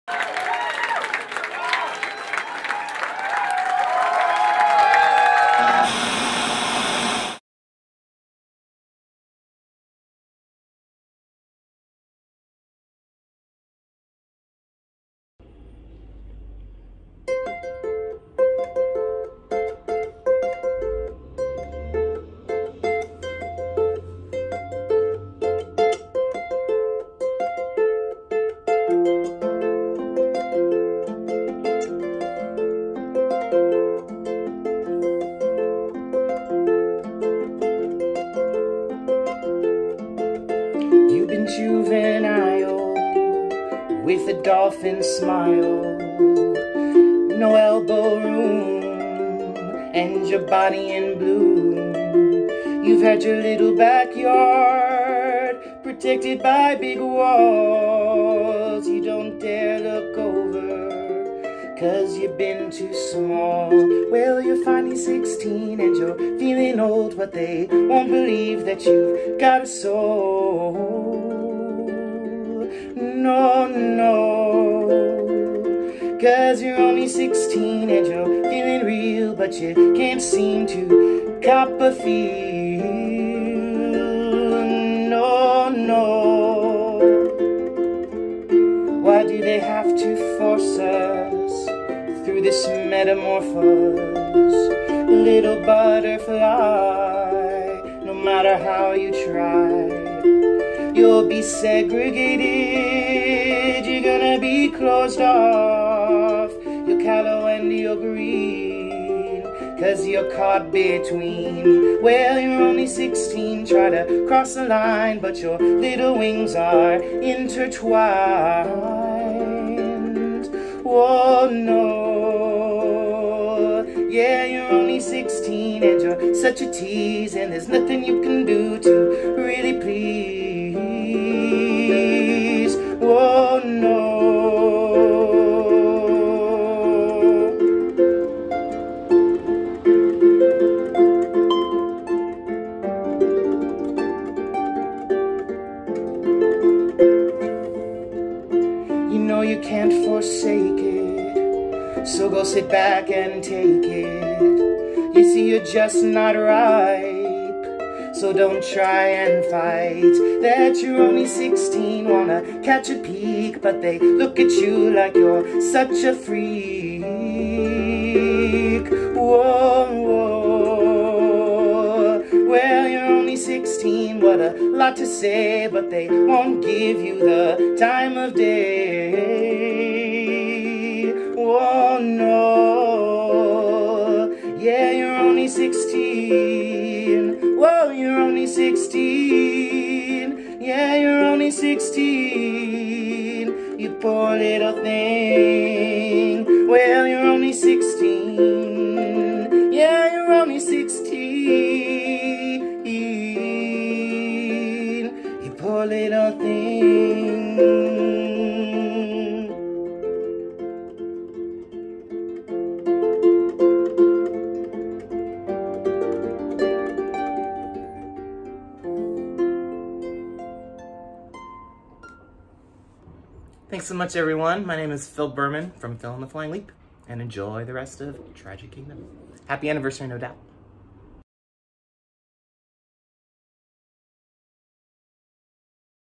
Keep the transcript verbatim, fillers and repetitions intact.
You've been juvenile with a dolphin smile, no elbow room and your body in bloom. You've had your little backyard protected by big walls. You don't dare look over 'cause you've been too small. Well, you're finally sixteen and you're feeling old, but they won't believe that you've got a soul. No, no, 'cause you're only sixteen and you're feeling real, but you can't seem to cop a feel. No, no, why do they have to force us through this metamorphose? Little butterfly, no matter how you try, you'll be segregated, you're gonna be closed off. You're callow and you're green, 'cause you're caught between. Well, you're only sixteen, try to cross the line, but your little wings are intertwined. Oh no, yeah, you're only sixteen and you're such a tease, and there's nothing you can do to really please. Oh no. You know you can't forsake it, so go sit back and take it. You see you're just not ripe, so don't try and fight. That you're only sixteen, wanna catch a peek, but they look at you like you're such a freak. Whoa, whoa. Well, you're only sixteen, what a lot to say, but they won't give you the time of day. Oh no, yeah, you're only sixteen. Whoa, you're only sixteen. Yeah, you're only sixteen. You poor little thing. Well, you're only sixteen. Yeah, you're only sixteen. You poor little thing. Thanks so much, everyone. My name is Phil Berman from Phil and the Flying Leap, and enjoy the rest of Tragic Kingdom. Happy anniversary, no doubt.